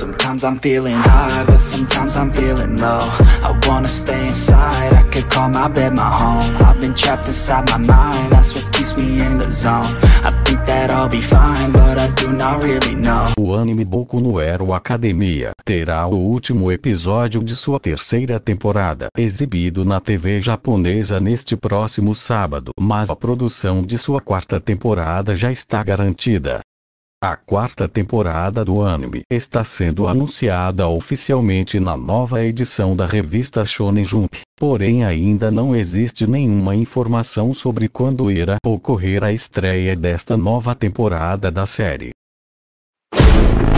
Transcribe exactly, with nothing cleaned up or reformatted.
Sometimes I'm feeling high, but sometimes I'm feeling low. I wanna stay inside, I could call my bed my home. I've been trapped inside my mind, that's what keeps me in the zone. I think that I'll be fine, but I do not really know. O anime Boku no Hero Academia terá o último episódio de sua terceira temporada exibido na T V japonesa neste próximo sábado, mas a produção de sua quarta temporada já está garantida. A quarta temporada do anime está sendo anunciada oficialmente na nova edição da revista Shonen Jump, porém ainda não existe nenhuma informação sobre quando irá ocorrer a estreia desta nova temporada da série.